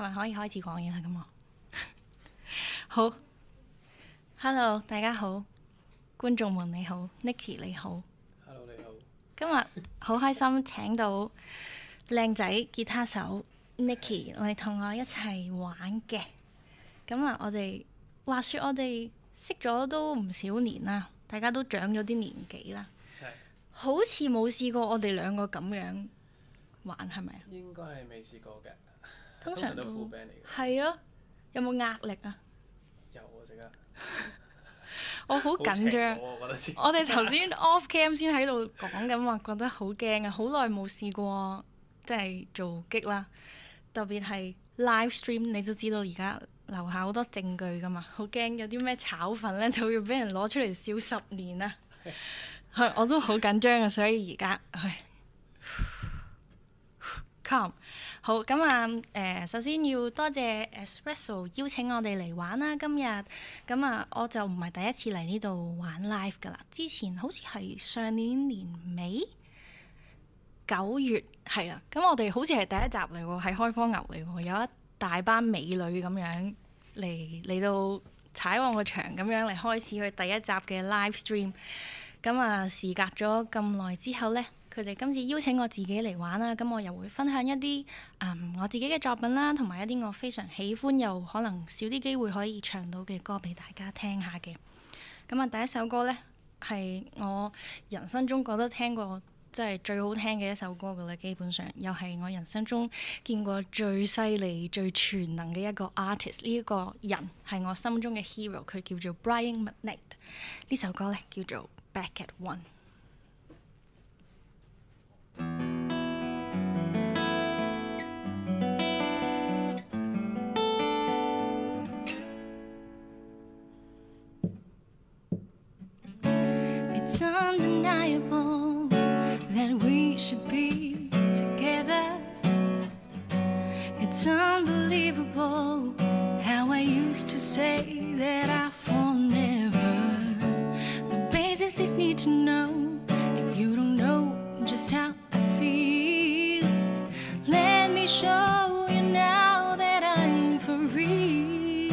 係咪可以開始講嘢啦？咁我好，Hello，大家好，觀眾們你好，Nicky 你好 Hello，你好。 今日好開心請到靚仔吉他手 Nicky 嚟同我一齊玩嘅。咁啊，我哋話說我哋識咗都唔少年啦，大家都長咗啲年紀啦，好似冇試過我哋兩個咁樣玩，係咪啊？ 應該係未試過嘅， 通常都 full band 嚟嘅。 係咯，有冇壓力啊？ 有啊，即刻。 我好緊張。我哋頭先 off cam 先喺度講緊話，覺得好驚啊！好耐冇試過即係做擊啦，特別係 live stream，你都知道而家留下好多證據噶嘛，好驚有啲咩炒粉咧就要俾人攞出嚟笑10年啦。係，我都好緊張啊，所以而家係 calm。好咁啊，首先要多謝 Espresso 邀請我哋嚟玩啦。今日咁啊，我就唔係第一次嚟呢度玩 live 噶啦。之前好似係上年年尾9月係啦。咁我哋好似係第一集嚟喎，係開荒牛嚟喎，有一大班美女咁樣嚟到踩旺個場咁樣嚟開始佢第一集嘅 live stream。咁啊，時隔咗咁耐之後呢，佢哋今次邀請我自己嚟玩啦，咁我又會分享一啲我自己嘅作品啦，同埋一啲我非常喜歡又可能少啲機會可以唱到嘅歌俾大家聽下嘅。咁啊，第一首歌呢，係我人生中覺得聽過即係最好聽嘅一首歌噶啦，基本上又係我人生中見過最犀利、最全能嘅一個 artist。呢一個人係我心中嘅 hero， 佢叫做 Brian McKnight。呢首歌呢，叫做Back at One。It's undeniable that we should be together. It's unbelievable how I used to say that I fall never. The basics need to know if you don't know just how I feel. Let me show you now that I'm for real.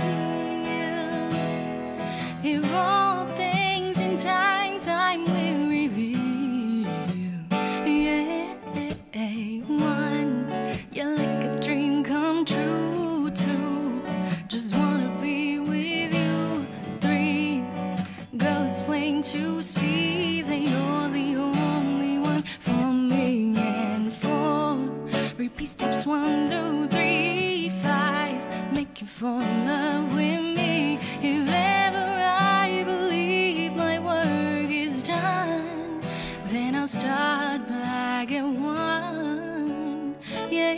If all things in time will reveal. Yeah, one, you're like a dream come true. Two, just wanna be with you. Three, girl, it's plain to see that you're the only one for me. And four, repeat steps 1, 2, 3, 5, make you fall in love with me. If ever I believe my work is done, then I'll start back at one. Yeah,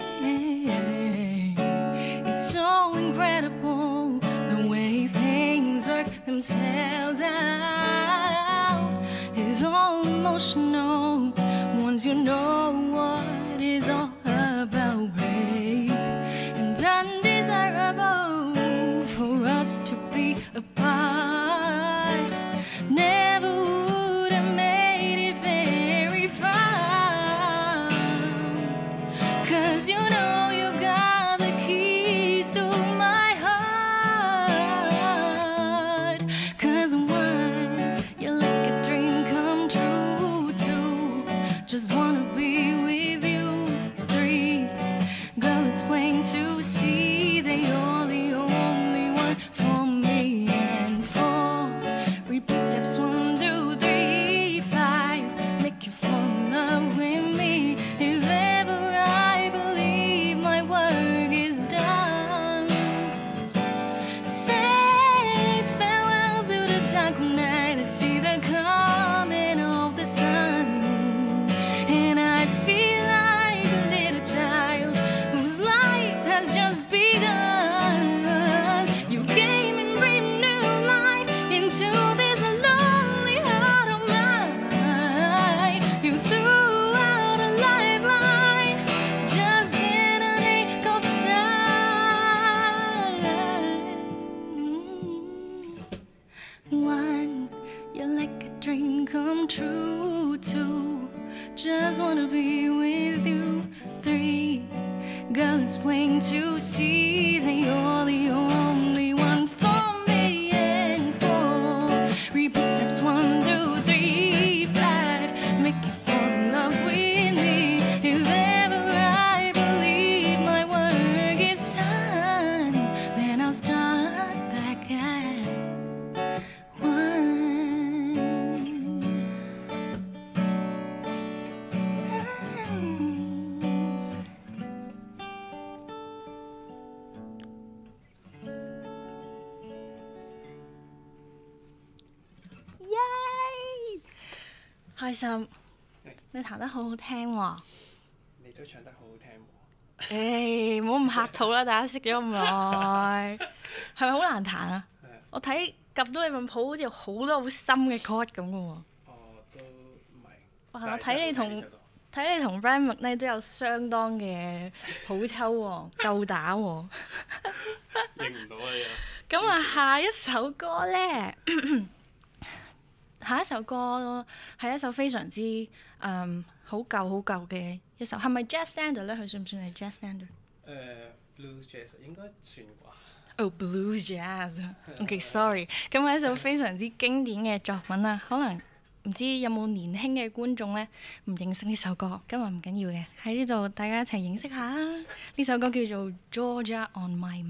it's so incredible the way things work themselves out. It's all emotional once you know what it's all about, babe. And undesirable for us to be apart. Never would have made it very far. 'Cause you know you got the keys to my heart. 'Cause one, you're like a dream come true. Two, just wanna be with you. Three, girl, it's plain to see that you're the only one for me. And four, repeat steps 1, 2, 3, 5, make you fall in love with me. If ever I believe my work is done, say farewell through the dark night to see the coming of the sun. And I feel like a little child whose life has just begun. You came and breathed new life into this lonely heart of mine. You threw out a lifeline just in a nick of time. One, you're like a dream come true. Two, just wanna be with you. Three, Girl, it's plain to see that you're the only one for me and for. Repeat steps 1 through 3, 5. Make you fall in love with me. If ever I believe my work is done, then I'll start back at 1.耶！開心，你彈得好好聽喎。 你都唱得好好聽喎。 誒，唔好咁客套啦，大家識咗咁耐，係咪好難彈啊？我睇夾到你份譜好似好多好深嘅 chord 咁嘅喎。 哦，都唔係。 哇！我睇你同 Brian McKnight 都有相當嘅譜抽喎，夠打喎。 認唔到啊你啊！ 咁啊，下一首歌咧，下一首歌係一首非常之好舊嘅一首，係咪 jazz standard 咧？佢算唔算係 jazz standard？ blues jazz 應該算啩。 哦，blues jazz。OK，sorry。咁係一首非常之經典嘅作品啦。可能唔知有冇年輕嘅觀眾咧唔認識呢首歌，今日唔緊要嘅，喺呢度大家一齊認識下。呢首歌叫做 Georgia on My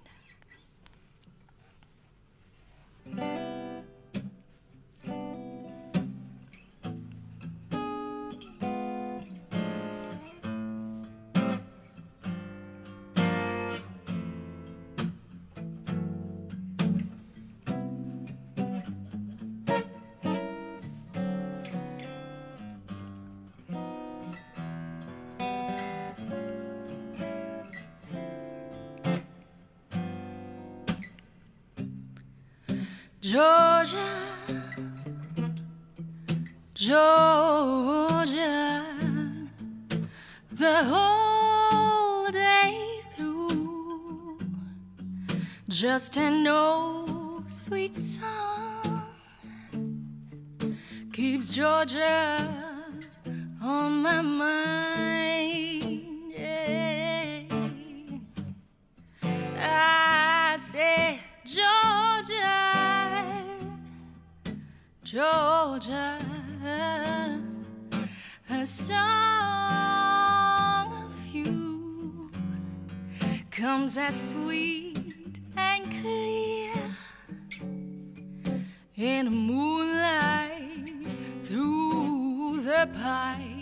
Mind。Georgia, Georgia, the whole day through, just an old sweet song keeps Georgia on my mind. Yeah. I said, Georgia, a song of you comes as sweet and clear in the moonlight through the pines.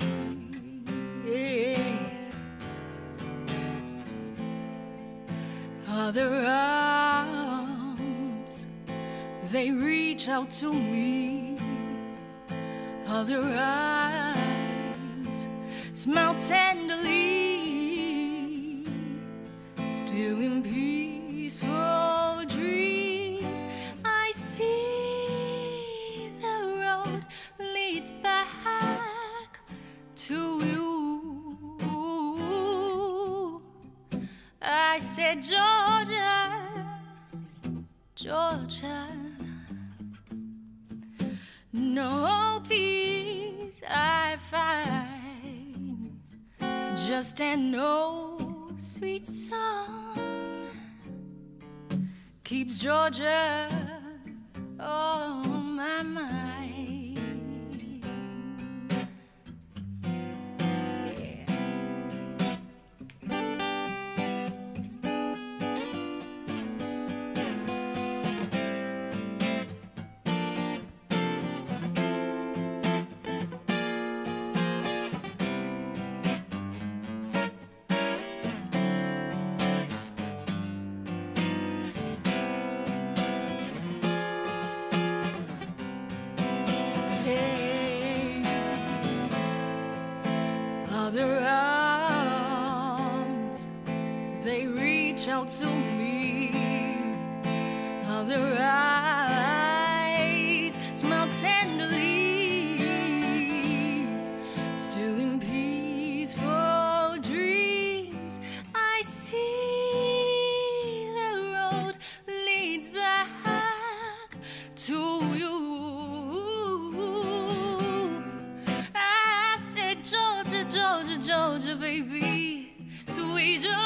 Other arms, they reach out to me. Other eyes smile tenderly, still in peaceful dreams. I see the road leads back to you. I said, Georgia, Georgia, no peace I find, just an old sweet song keeps Georgia on my mind. Yeah. Other arms, they reach out to me. Other eyes smile tenderly, still in peaceful dreams. I see the road leads back to you. I said, Georgia, Georgia, Georgia, baby, sweet Georgia.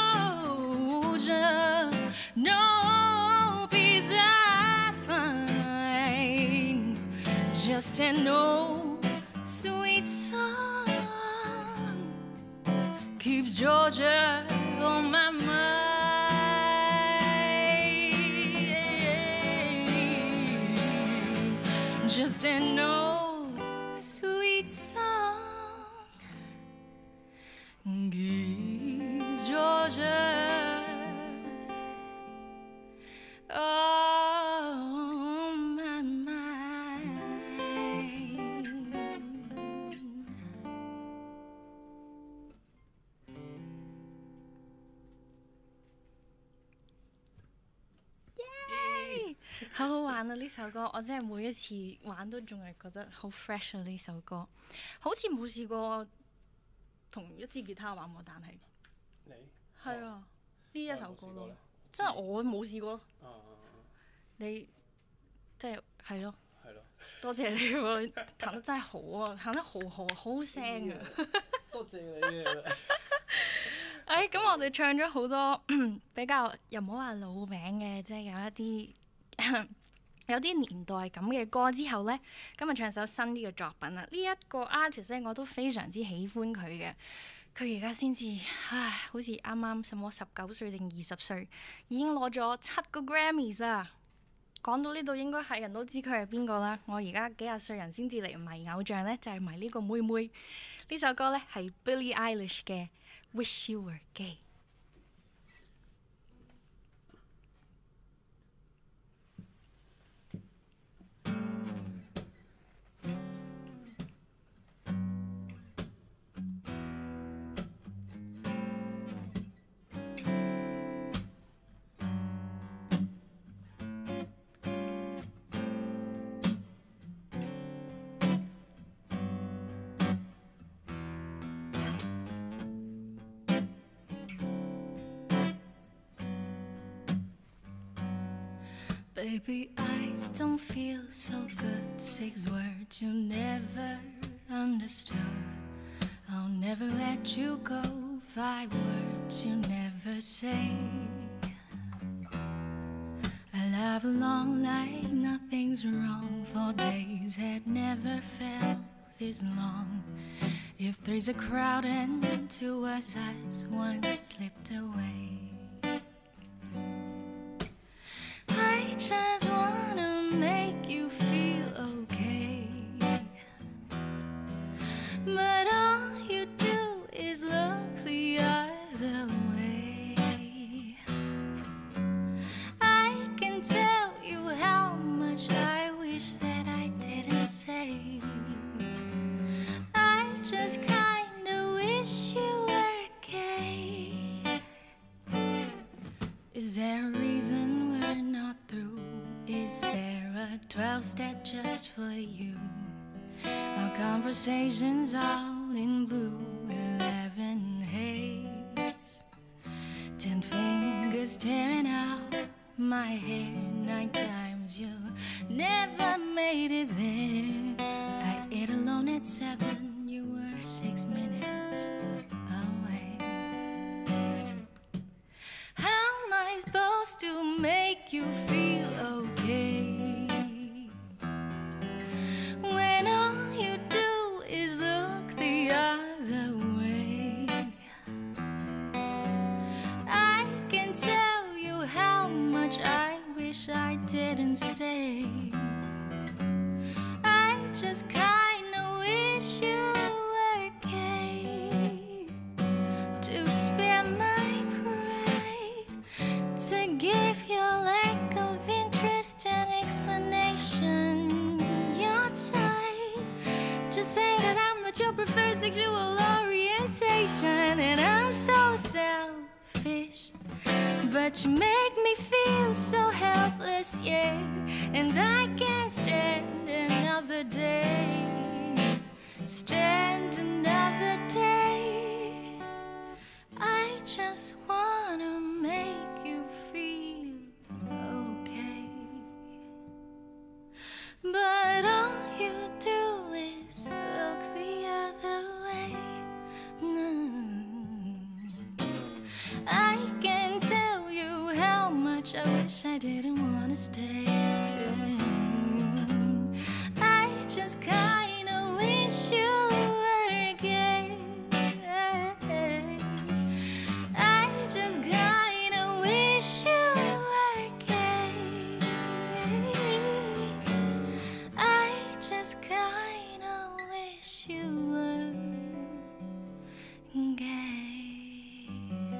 just an old sweet song keeps Georgia on my mind. Just an old sweet song keeps Georgia on my mind. Yay！ 好好玩啊！呢首歌我真係每一次玩都仲係覺得好 fresh 啊！呢首歌好似冇試過同一支吉他玩喎，但係你係啊，呢一首歌咯， 我有冇試過呢真係我冇試過。 啊你即係係咯， 係咯， 多謝你喎，彈得真係好啊，彈得好好，好聲啊！ 多謝你啊！ 咁我哋唱咗好多比較又唔好話老名嘅，即係有一啲有啲年代感嘅歌之後呢，今日唱首新啲嘅作品啦。呢一個 artist 咧，我都非常之喜歡佢嘅。佢而家先至，好似啱啱什麼19歲定20歲，已經攞咗7個 Grammys 啊！講到呢度應該係人都知佢係邊個啦。我而家幾廿歲人先至嚟迷偶像呢，就係迷呢個妹妹。呢首歌呢，係 Billie Eilish 嘅 Wish You Were Gay。Baby, I don't feel so good. 6 words you never understood. I'll never let you go. 5 words you never say. I laugh along like nothing's wrong. 4 days had never felt this long. If 3's a crowd and 2 were size, 1 slipped away. I just wanna make you feel okay, but all you do is look the other way. I can tell you how much I wish that I didn't say. I just kinda wish you were gay. Is there a reason we're not through? Is there a 12-step just for you? Our conversations all in blue, 11 haze, 10 fingers tearing out my hair, 9 times you never made it there. I ate alone at 7, you were 6 minutes away. How am I supposed to make you feel okay when all you do is look the other way? I can tell you how much I wish I didn't say. I just kinda wish you were gay to spare my pride, to give your lack of interest an explanation. You're tight, just say that I'm not your preferred sexual orientation, and I'm so selfish, but you make me feel so helpless, yeah. And I can't stand another day, stand another day. I just wanna make you feel okay, but all you do is look the other way. I can tell you how much I wish I didn't wanna stay. I just kinda wish you were gay.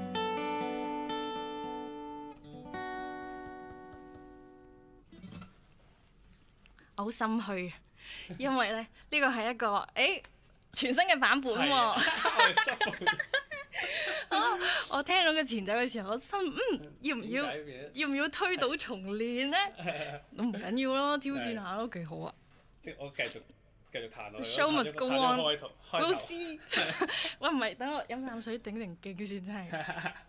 我好心虛，因為咧呢個係一個全新嘅版本喎。我聽到個前奏嘅時候，我心要唔要推倒重練咧？咁唔緊要咯，挑戰下都幾好啊！ 即係我繼續彈落去。 Show must go on， 老師。 師，喂，唔係，等我飲啖水頂定勁先，真係。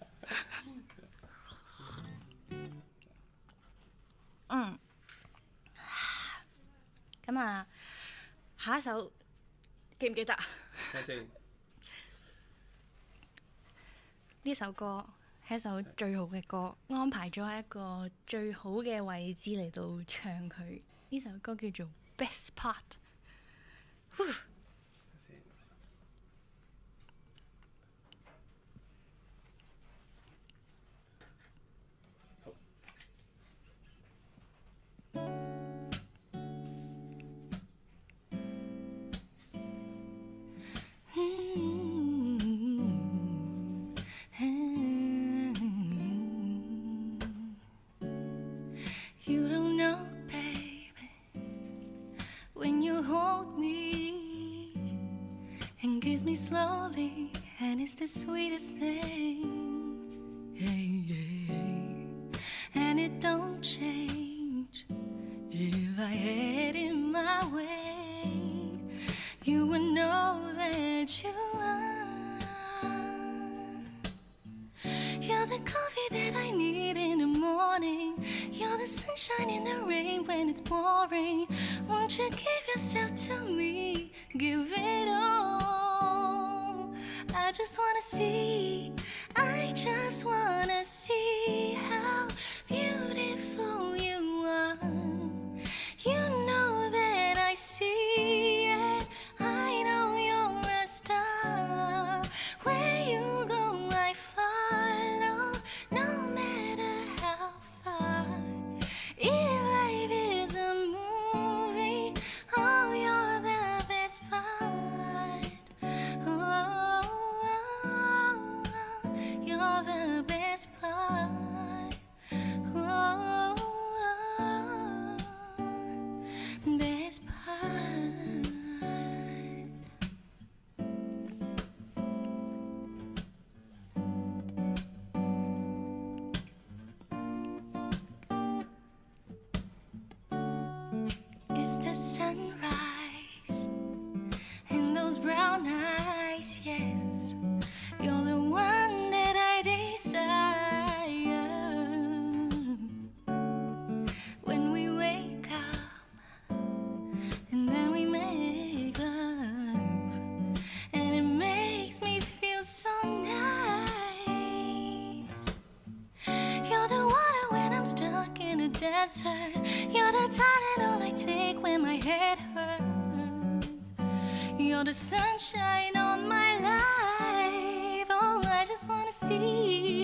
咁啊，下一首記唔記得啊？ 睇先。 呢首歌係一首最好嘅歌，安排咗喺一個最好嘅位置嚟到唱佢。呢首歌叫做 Best Part。You don't know, baby, when you hold me and kiss me slowly, and it's the sweetest thing. Hey, yeah. And it don't change if I had it my way. You would know that you are. You're the coffee that I need in the morning. You're the sunshine in the rain when it's pouring. Won't you give yourself to me? Give it all. I just wanna see how beautiful you are. You know that I see it. I know you're a star. Where you go, I follow, no matter how far. If life is a movie, oh, you're the best part. Oh, you're the best part. Oh, best part. It's the sunrise and those brown eyes, yes. You're the one that I desire. When we wake up and then we make love, and it makes me feel so nice. You're the water when I'm stuck in a desert. You're the Tylenol I take when my head hurts. You're the sunshine on my life. Oh, I just wanna see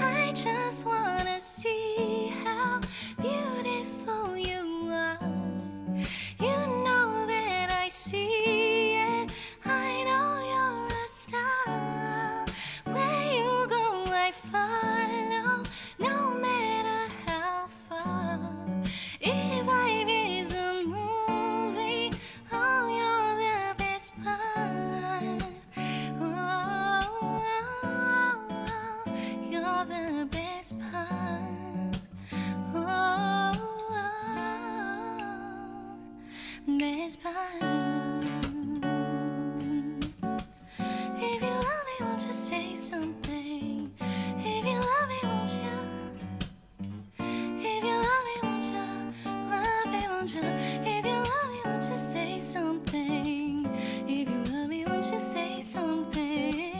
how beautiful you are. You know that I see it. I know you're a star. Where you go, I follow, no matter how far. If life is a movie, oh, you're the best part. Oh, you're the best part. Oh, best part. If you love me, won't you say something? If you love me, won't you? If you love me, won't you? If you love me, won't you say something? If you love me, won't you say something?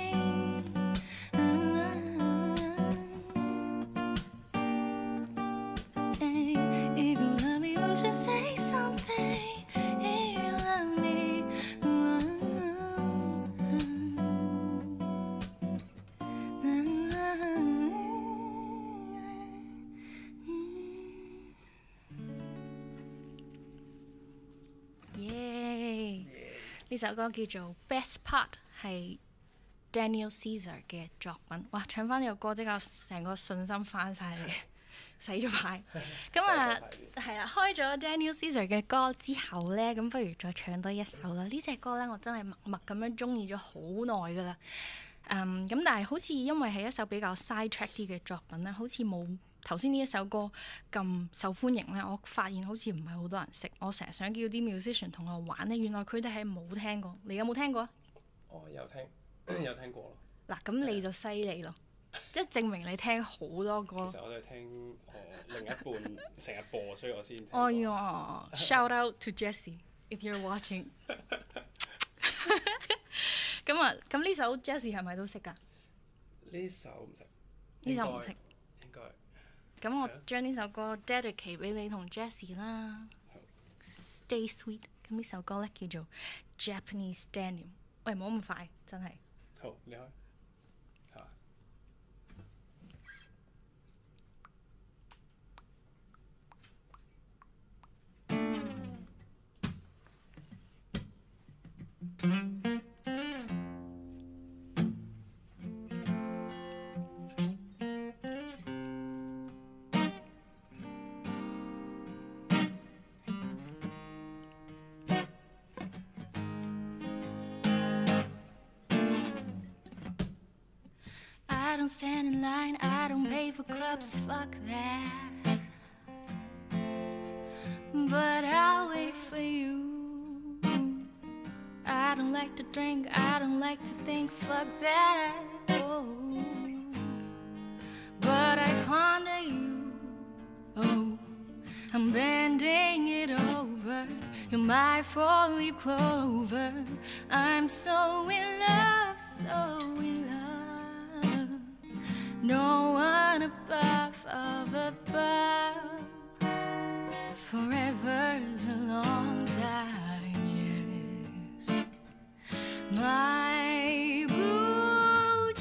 If you love me, won't you say something? If you love me, 呢首歌叫做《Best Part》，係 Daniel Caesar 嘅作品。哇！唱翻呢個歌，即刻成個信心翻晒嚟，洗咗牌。咁啊，係啦，開咗 Daniel Caesar 嘅歌之後咧，咁不如再唱多一首啦。呢隻歌咧，我真係默默咁樣中意咗好耐噶啦。咁但係好似因為係一首比較 side track 啲嘅作品咧，好似冇頭先呢一首歌咁受歡迎咧。我發現好似唔係好多人識。我成日想叫啲 musician 同我玩咧，原來佢哋係冇聽過。你有冇聽過啊？ 我有聽有聽過咯。 嗱，咁你就犀利咯，即係證明你聽好多歌。 其實我都係聽我另一半成日播，所以我先聽。 哎呀，shout out to Jessie if you're watching 。咁呢首 Jessie 係咪都識㗎？ 呢首唔識， 呢首唔識。 應該。 咁我將呢首歌 dedicate 俾你同 Jessie 啦。Stay sweet。咁呢首歌咧叫做 Japanese Denim。喂，唔好咁快，真係。 好，你開。嚇。 I don't stand in line, I don't pay for clubs, fuck that. But I'll wait for you. I don't like to drink, I don't like to think, fuck that. Oh. But I ponder you. Oh, I'm bending it over. You're my four-leaf clover. I'm so in love, so in love. No one above, above. Forever's a long time, yes. My blue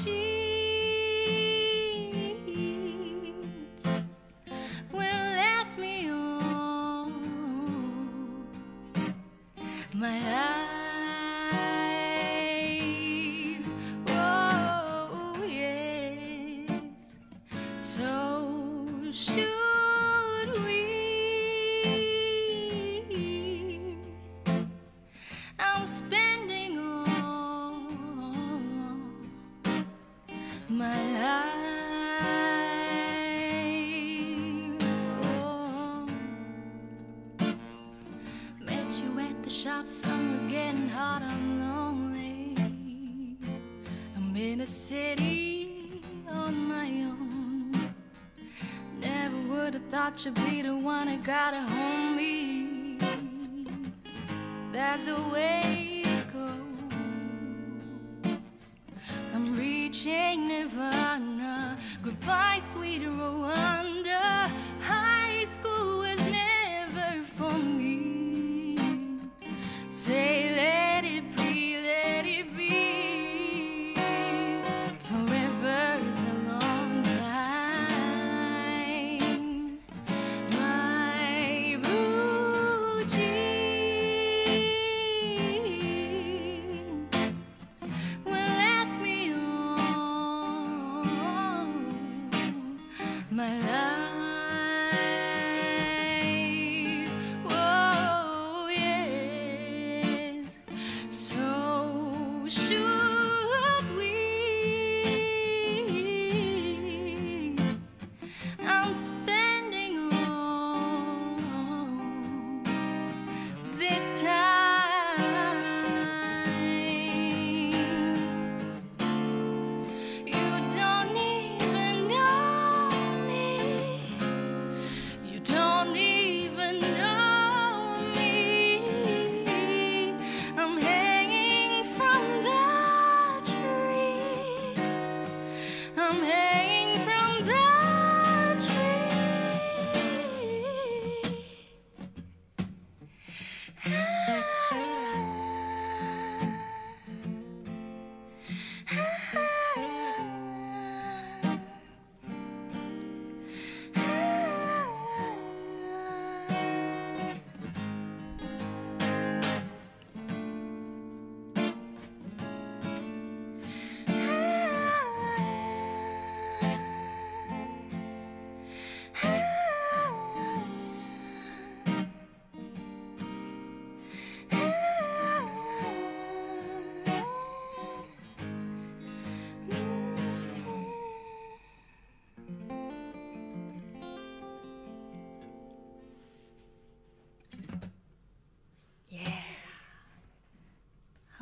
jeans will last me on my life. Oh, yes. So should we? I'm spending all my life. Oh. Met you at the shop, sun was getting hot, I'm lonely. I'm in a city on my own. Never would have thought you'd be the one that gotta hold me. That's the way it goes. I'm reaching nirvana. Goodbye, sweet Rwanda. High school was never for me. Say, let it be, let it be. Forever's a long time. My blue jeans will last me all my life. Oh, yes.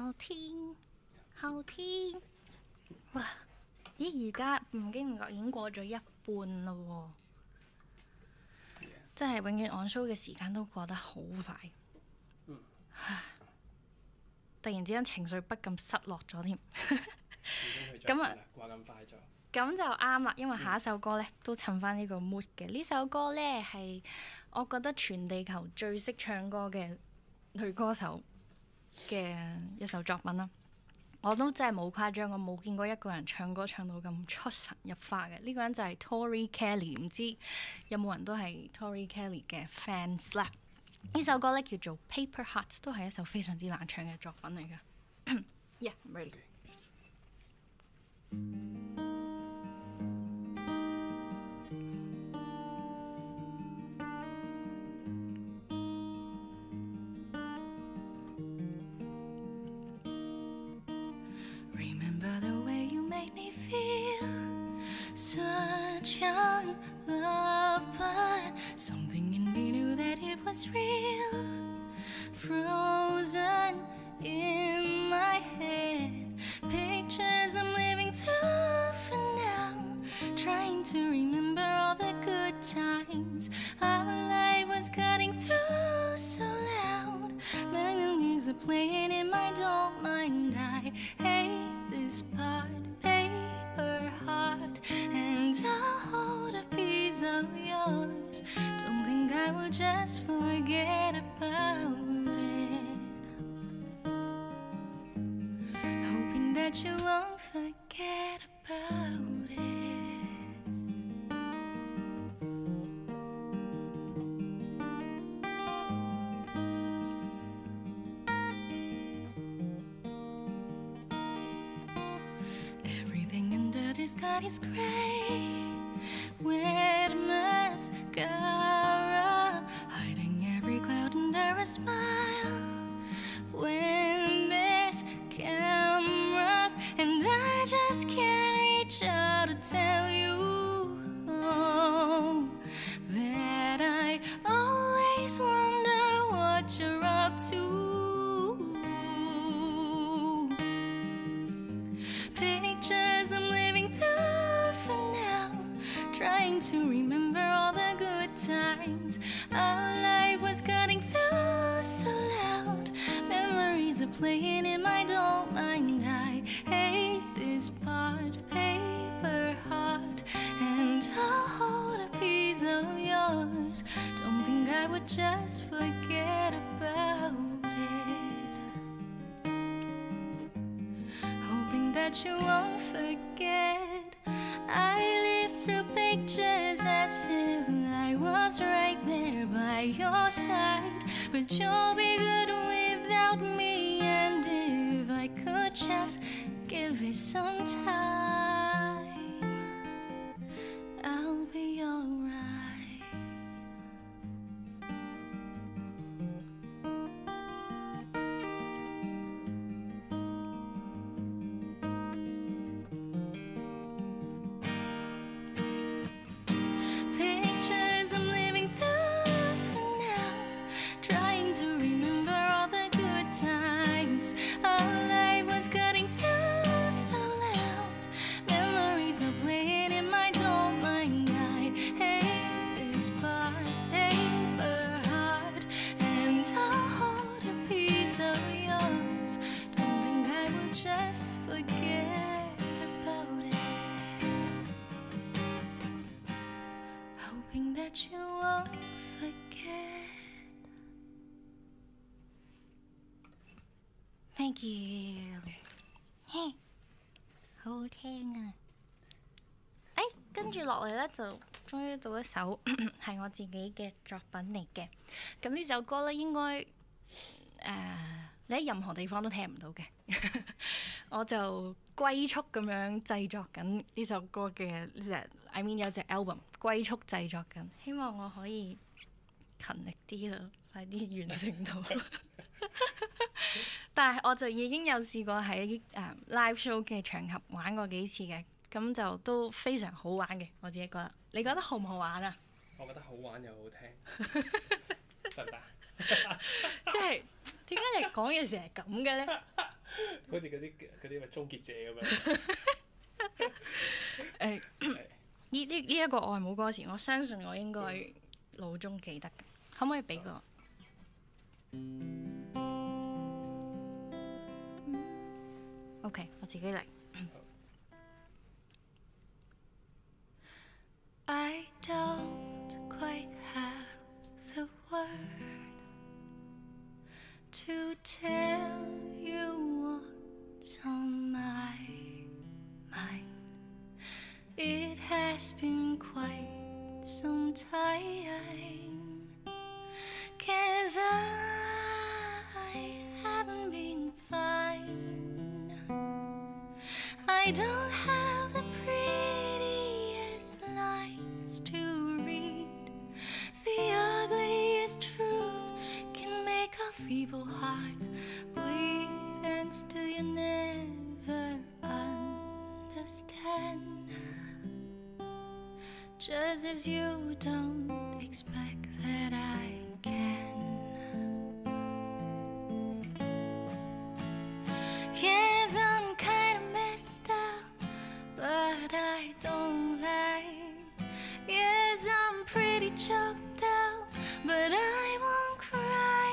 後天，後天，哇！咦，而家唔經唔覺已經過咗一半啦喎，真係永遠 on show 嘅時間都過得好快。唉，突然之間情緒不禁失落咗添。咁啊， 話咁快咗。 咁就啱啦，因為下一首歌咧都襯翻呢個 mood 嘅。呢首歌咧係我覺得全地球最識唱歌嘅女歌手嘅一首作品啦。我都真係冇誇張，我冇見過一個人唱歌唱到咁出神入化嘅。呢個人就係 Tori Kelly， 唔知有冇人都係 Tori Kelly 嘅 fans 啦。呢首歌咧叫做 Paper Heart， 都係一首非常之難唱嘅作品嚟㗎。Yeah, I'm ready. Remember the way you made me feel, such young love, but something in me knew that it was real, frozen in my head, pictures I'm living through for now, trying to remember all the good times our life was cutting through so loud, memories are playing in my don't mind. I hate this part, paper heart, and I'll hold a piece of yours. Don't think I will just forget about it, hoping that you won't forget about it. Everything under the sky is gray, with mascara, hiding every cloud under a smile. When there's cameras and I just can't reach out to tell you that I always wonder what you're up to. Pictures I'm living through for now, trying to remember all the good times our life was cutting through so loud, memories are playing in my don't mind. I hate this part, paper heart, and I'll hold a piece of yours. Don't think I would just forget about it, hoping that you won't forget. I live through pictures as if I was right there by your side, but you'll be good without me, and if I could just give it some time, I'll be alright. Pictures I'm living through for now, trying to remember all the good times our life was cutting through so loud, memories are playing in my don't mind. I hate this part, paper heart, and I'll hold a piece of yours. Don't think I will just forget about it, hoping that you won't forget. Thank you. 嘿，好好聽啊！跟住落嚟咧，就終於到一首係我自己嘅作品嚟嘅。咁呢首歌咧，應該你喺任何地方都聽唔到嘅。我就龜速咁樣製作緊呢首歌嘅I mean 有隻 album 龜速製作緊，希望我可以勤力啲啦，快啲完成到。但係我就已經有試過喺live show 嘅場合玩過幾次嘅，咁就都非常好玩嘅，我自己覺得。你覺得好唔好玩啊？ 我覺得好玩又好聽，得唔得？ 即係點解你講嘢成日咁嘅咧？ 好似嗰啲咩終結者咁樣。 誒呢一個愛冇歌詞，我相信我應該腦中記得嘅。可唔可以俾個？OK， 我自己嚟。I don't quite have the word to tell you what's on my mind. It has been quite some time, 'cause I haven't been fine. I don't have the prettiest lines to read. The ugliest truth can make a feeble heart bleed, and still you never understand. Just as you don't expect that I can. Yes, I'm kinda messed up, but I don't lie. Yes, I'm pretty choked out, but I won't cry.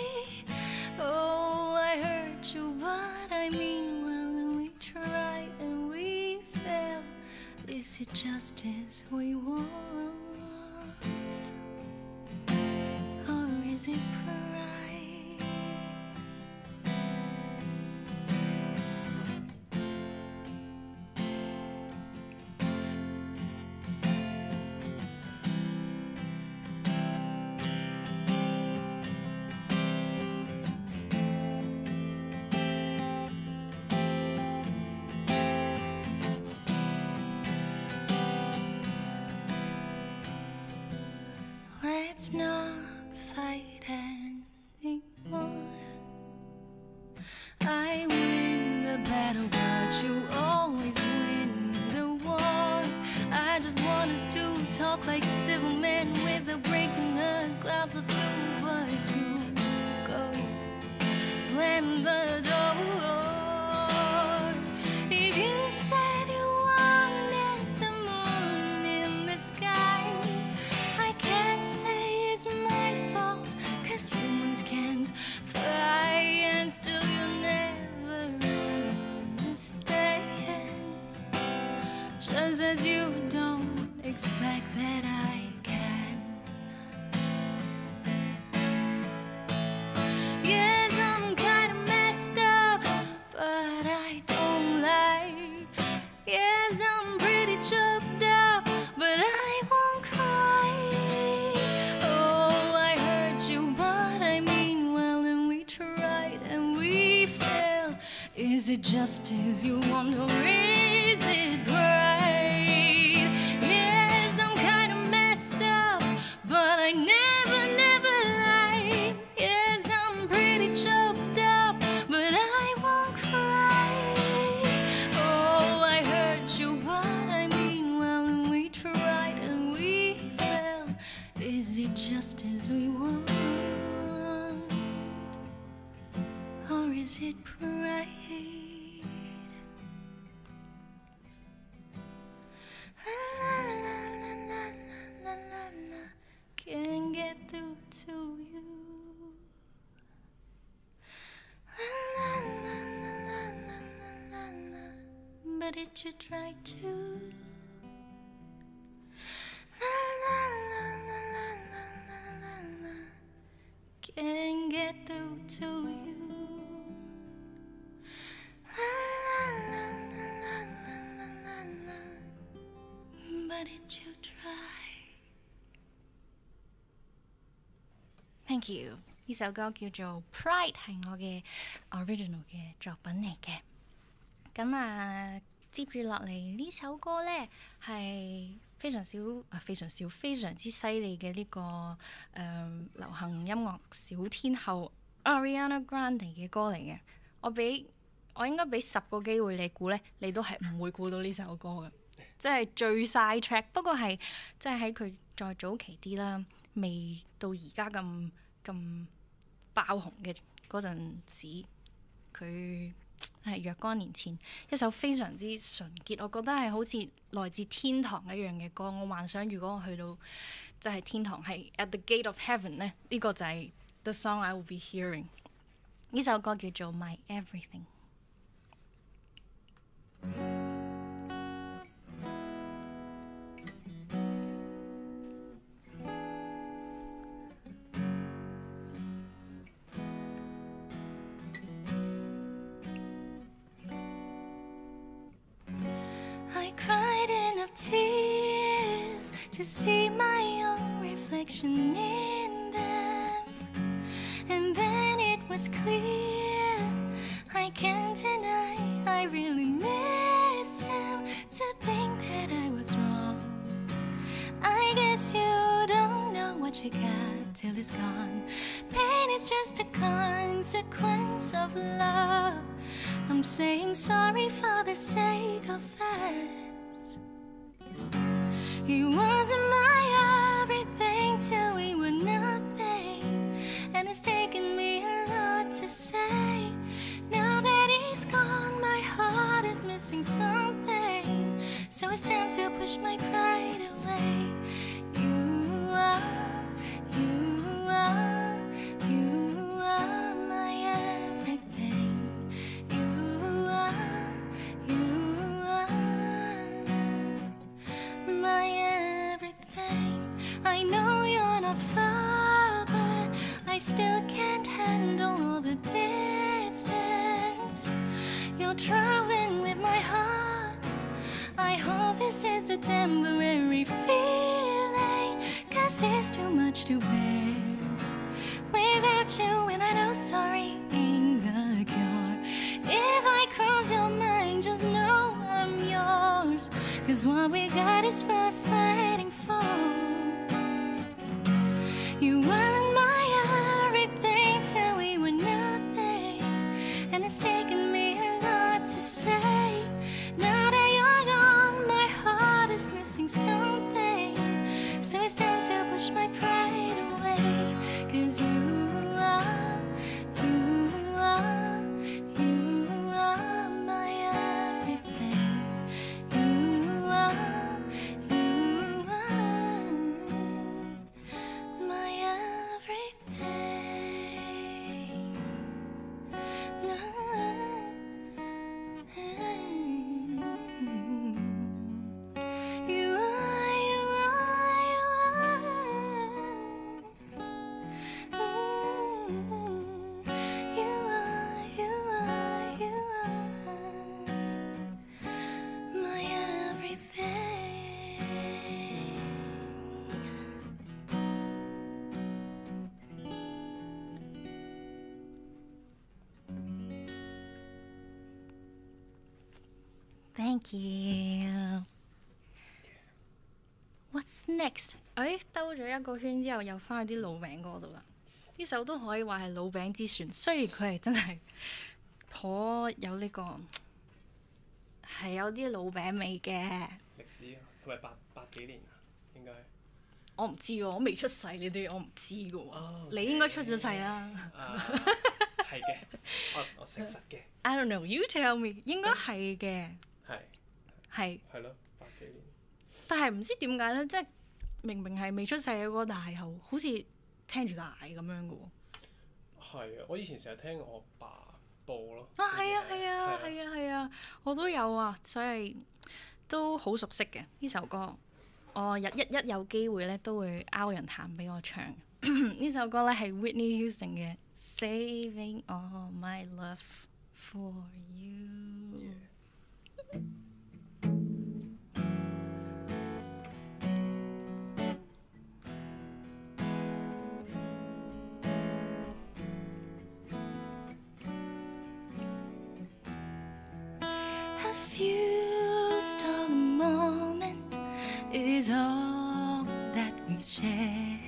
Oh, I hurt you, but I mean well, and we tried and we failed. Is it justice we want? Or is it pride? Let's not fight anymore. I win the battle, but you always win the war. I just want us to talk like civil men without breaking a glass or two, but you go slam the door. If you said you wanted the moon in the sky, I can't say it's my fault, 'cause humans can't fly, and still you never understand. Just as you don't expect that I can. Yes, I'm kinda messed up, but I don't lie. Yes, I'm pretty choked up, but I won't cry. Oh, I hurt you, but I mean well, and we tried and we failed. Is it justice you want, or is it pride? Yes, I'm kinda messed up, but I never lied. Yes, I'm pretty choked up, but I won't cry. Oh, I hurt you, but I mean well, and we tried and we failed. Is it justice we want, or is it pride? La, la, la, la, la, la, la. Can't get through to you. La, la, la, la, la, la, la, la. But did you try to? La, la, la, la, la, la, la, la, la. Can't get through to you. La, la, la, la, la, la, la, la, la. But did you try? Thank you。呢首歌叫做《Pride》，係我嘅 original 嘅作品嚟嘅。咁啊，接住落嚟呢首歌呢，係非常之犀利嘅呢個流行音樂小天后 Ariana Grande 嘅歌嚟嘅。我應該俾10個機會你估呢，你都係唔會估到呢首歌嘅。即係最晒 track， 不過係即係喺佢再早期啲啦，未到而家咁爆紅嘅嗰陣時，佢係若干年前一首非常之純潔，我覺得係好似來自天堂一樣嘅歌。我幻想如果我去到就係天堂，係 at the gate of heaven 咧，呢個就係 the song I will be hearing。呢首歌叫做 My Everything。I cried enough tears to see my own reflection in them, and then it was clear I can't deny I really miss him. To think that I was wrong, I guess you don't know what you got till it's gone. Pain is just a consequence of love. I'm saying sorry for the sake of us. You wasn't my everything till we were nothing, and it's taken me a lot to say. Now that he's gone, my heart is missing something, so it's time to push my pride away. You are, you are, you are my everything. You are, you are my everything. I know you're not far, but I still can't handle all the distance. You're traveling with my heart. I hope this is a temporary feeling, 'cause it's too much to bear. Without you, and I know sorry ain't the cure. If I cross your mind, just know I'm yours, 'cause what we got is worth fighting for. You weren't my everything till we were nothing, and it's taken me a lot to say. Now that you're gone, my heart is missing something, so it's time to push my pride away. 'Cause you are, you are, you are my everything. You are, you are my everything. You are, you are, you are. You are, you are, you are my everything. Thank you. What's next？ 兜咗一個圈之後，又翻去啲老餅嗰度啦。呢首都可以話係老餅之選，雖然佢係真係頗有呢、個係有啲老餅味嘅。 歷史係咪八幾年啊？應該我唔知喎，我未出世呢啲，我唔知嘅喎。 哦你應該出咗世啦。 係嘅，我誠實嘅。 I don't know, you tell me。應該係嘅，係。 係咯，八幾年。 但係唔知點解咧，即係明明係未出世嘅歌，但係又好似聽住大咁樣嘅喎。 係啊，我以前成日聽我爸播咯。 啊，係啊，係啊，係啊，係啊，我都有啊，所以都好熟悉嘅呢首歌。我一有機會咧，都會拗人彈俾我唱。呢首歌咧係 Whitney Houston 嘅《Saving All My Love For You》。A few stolen moment is all that we share.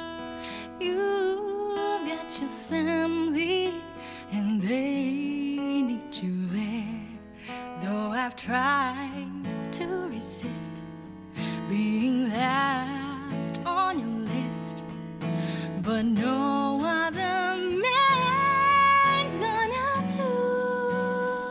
You've got your family and they need you there. Though I've tried to resist being last on your list, but no other man's gonna do.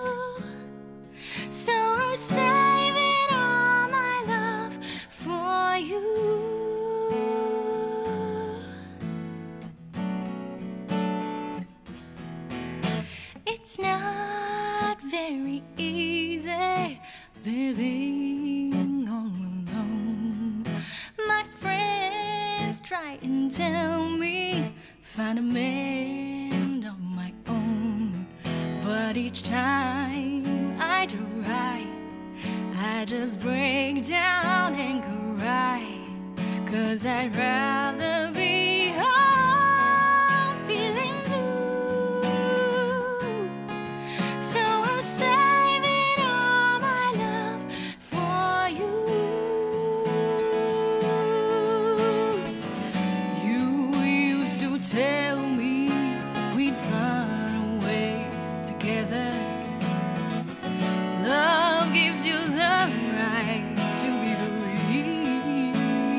It's not very easy living all alone. My friends try and tell me find a man of my own, but each time I try, I just break down and cry, 'cause I'd rather be home feeling blue. So I'm saving all my love for you. You used to tell me we'd run away together. Love gives you the right to be free.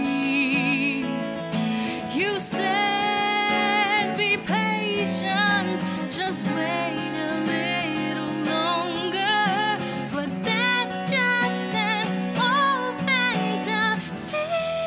You said be patient, just wait a little longer, but that's just an old fantasy.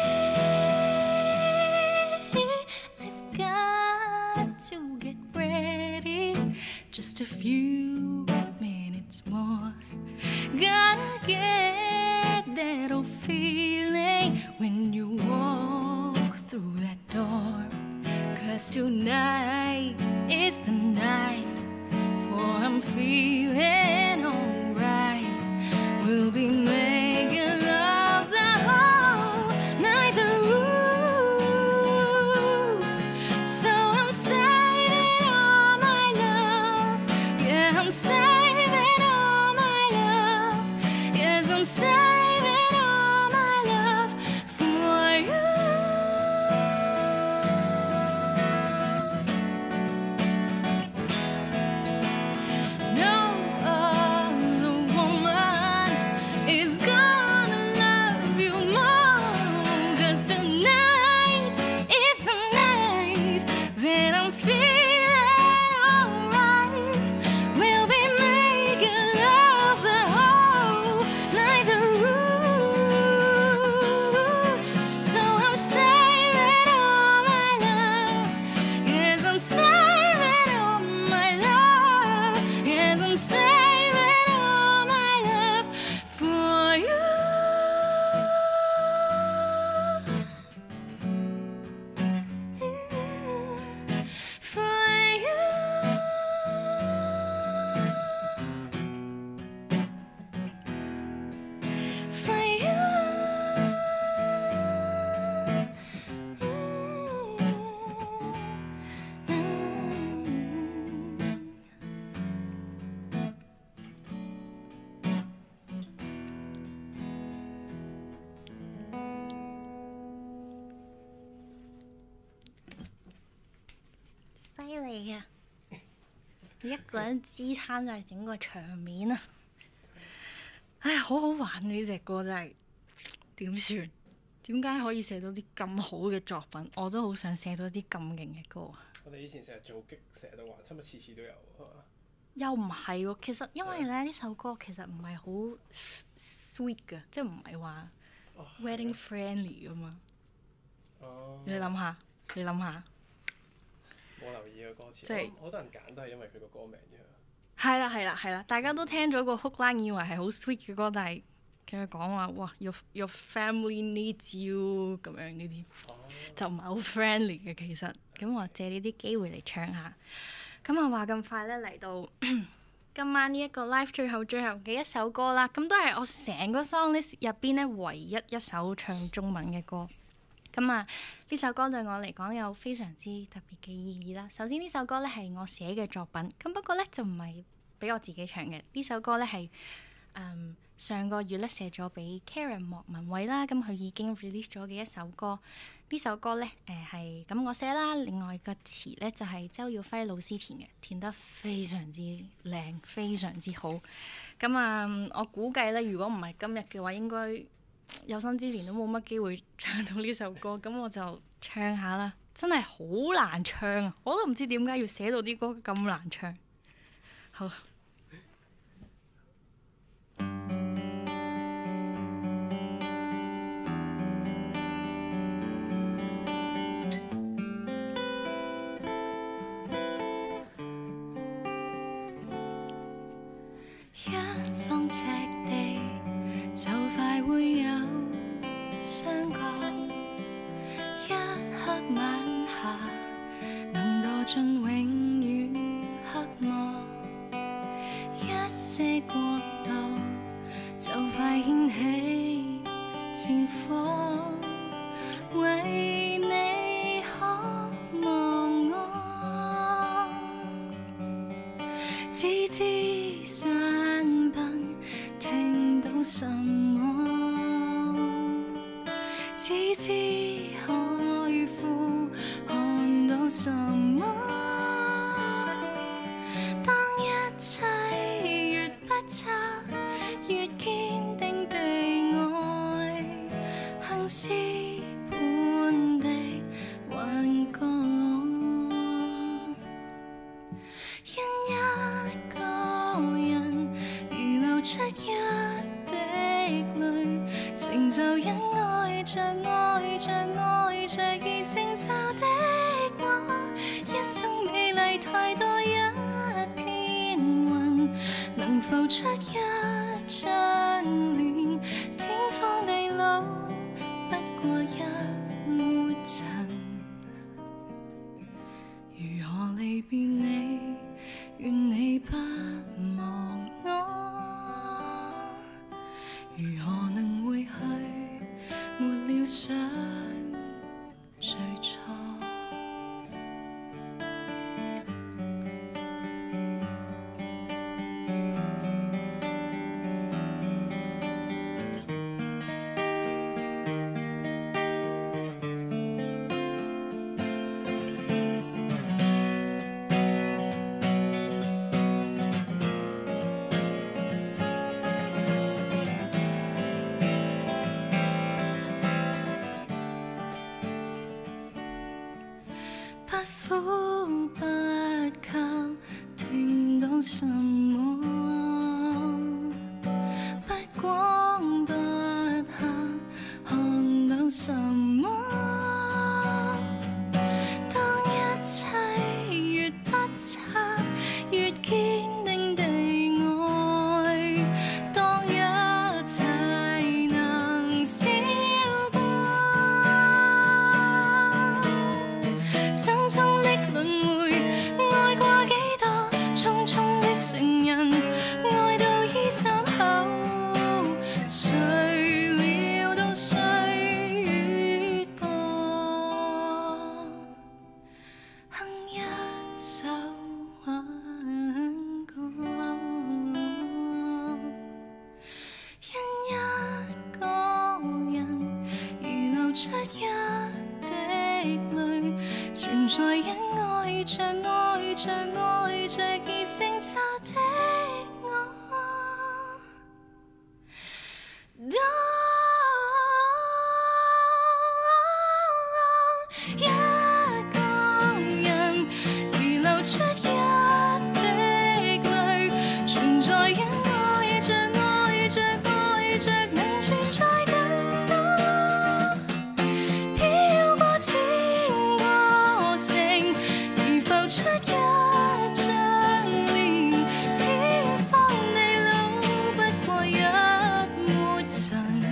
I've got to get ready, just a few minutes more. Gotta get that old feeling when you walk through that door. 'Cause tonight is the night, for I'm feeling alright. We'll be making love the whole night through. So I'm saving all my love. Yeah, I'm saving all my love. Yes, I'm saving all my love for you. No other woman is gonna love you more, 'cause tonight is the night that I'm feeling alright. We'll be making love the whole night through. So I'm saving all my love. Yes, I'm saving all my love. Yes, I'm saving all my love for you. For you. For you.犀利啊！你一個人支撐晒整個場面啊！唉，好好玩啊！呢隻歌真係點算？點解可以寫到啲咁好嘅作品？我都好想寫到啲咁勁嘅歌。 我哋以前成日做擊，成日都玩，差唔多次次都有，係嘛？ 又唔係喎，其實因為咧呢首歌其實唔係好 sweet 嘅，即係唔係話哦 wedding friendly 噶嘛。 哦， 你諗下，你諗下， 冇留意個歌詞， 即係好多人揀都係因為佢個歌名啫。 係啦係啦係啦，大家都聽咗個 hook line 以為係好 sweet 嘅歌，但係佢講話哇your family needs you 咁樣呢啲。 哦， 就唔係好 friendly 嘅其實，咁我借呢啲機會嚟唱下。咁啊話咁快咧嚟到今晚呢一個 live 最後嘅一首歌啦，咁都係我成個 song list 入邊咧唯一一首唱中文嘅歌。咁啊呢首歌對我嚟講有非常之特別嘅意義啦。首先呢首歌咧係我寫嘅作品，咁不過咧就唔係俾我自己唱嘅。呢首歌咧係上個月咧寫咗俾 Karen 莫文蔚啦，咁佢已經 release 咗嘅一首歌。呢首歌咧係咁我寫啦，另外個詞咧就係周耀輝老師填嘅，填得非常之靚，非常之好。咁啊，我估計咧，如果唔係今日嘅話，應該有生之年都冇乜機會唱到呢首歌。咁我就唱下啦，真係好難唱啊！我都唔知點解要寫到啲歌咁難唱。好。 一方赤地就快會有相隔，一刻晚霞能墮進永遠黑幕，一些國度就快掀起戰火，為你可望我，只知山崩聽到什麼，只知海枯看到什麼。當一切越不測，越堅定地愛，行是般的幻覺。因一個人而流出一滴淚，成就因愛着愛着愛着而成就的我。一生美麗太多，一片雲能浮出一張臉，天荒地老不過一抹塵。如何離別你，願你不忘我，如何能回去，沒了想最初。不呼不吸，聽到什麼？不光不黑，看到什麼？當一切越不測，越堅定地愛，當一切能消過，生生的輪迴，愛過幾多匆匆的成人，愛到衣衫厚，誰料到歲月薄，哼一首挽歌，因一個人而流出一滴淚，存在因愛着愛着愛着而成就的我。一個人而流出一滴淚，存在因愛着愛着愛着能住在更多，飄過千個城而浮出一張臉，天荒地老不過一抹塵。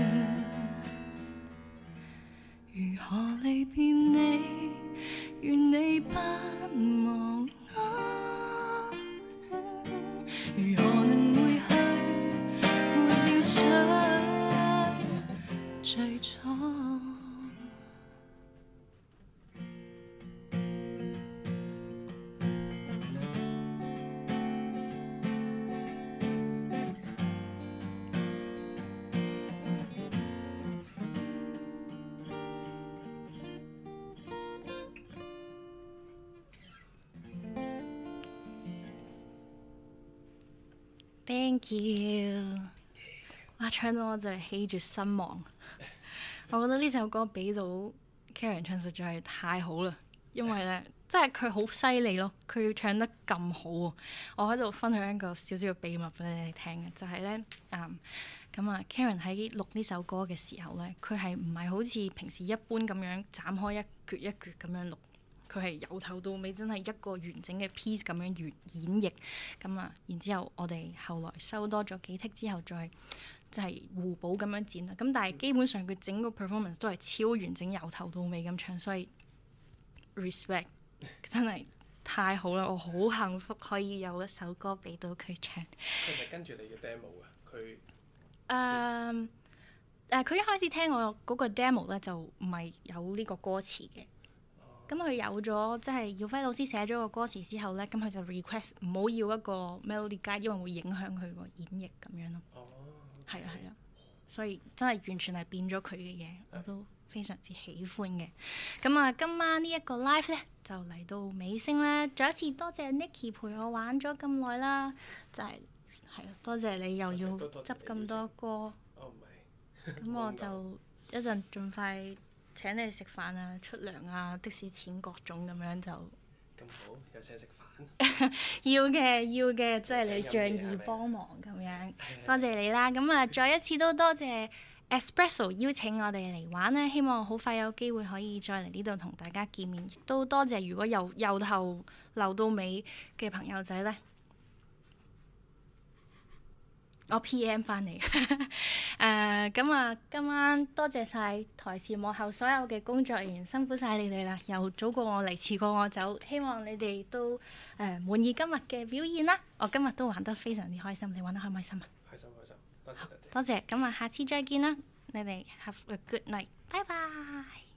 如何離別你，願你不忘我，如何能回去，沒了想最初。Thank you！ 哇，唱到我就嚟氣絕身亡。我覺得呢首歌俾到 Karen 唱實在係太好啦，因為咧，真係佢好犀利咯，佢要唱得咁好喎。我喺度分享一個少少嘅秘密俾你哋聽嘅，就係咧，Karen 喺錄呢首歌嘅時候咧，佢係唔係好似平時一般咁樣斬開一橛一橛咁樣錄？ 佢係由頭到尾真係一個完整嘅 piece 咁樣演繹，咁啊，然之後我哋後來收多咗幾 take 之後再即係互補咁樣剪啦。咁但係基本上佢整個 performance 都係超完整，由頭到尾咁唱，所以 respect 真係太好啦！我好幸福可以有一首歌俾到佢唱。 佢係咪跟住你嘅 demo 啊？佢佢一開始聽我嗰個 demo 咧就唔係有呢個歌詞嘅。咁佢有咗即係耀輝老師寫咗個歌詞之後咧，咁佢就 request 唔好要一個 melody guide，因為會影響佢個演繹咁樣咯。係啊係啊，所以真係完全係變咗佢嘅嘢，我都非常之喜歡嘅。咁啊，今晚呢一個 live 咧就嚟到尾聲咧，再一次多謝 Nicky 陪我玩咗咁耐啦，就係啊，多謝你又要執咁多歌。 哦唔係， 咁我就一陣盡快請你食飯啊、出糧啊、的士錢各種咁樣就。 咁好，有請食飯。 要嘅，即係你仗義幫忙咁樣，多謝你啦。咁啊，再一次都多謝 Espresso 邀請我哋嚟玩咧，希望好快有機會可以再嚟呢度同大家見面。亦都多謝如果由頭留到尾嘅朋友仔咧，我 PM 翻嚟。咁啊，今晚多謝晒台前幕後所有嘅工作人員，辛苦晒你哋啦！又早過我嚟，遲過我走，希望你哋都滿意今日嘅表現啦！我今日都玩得非常之開心，你玩得開唔開心啊？ 開心，多謝。 多謝，咁啊，下次再見啦！你哋 have a good night，拜拜。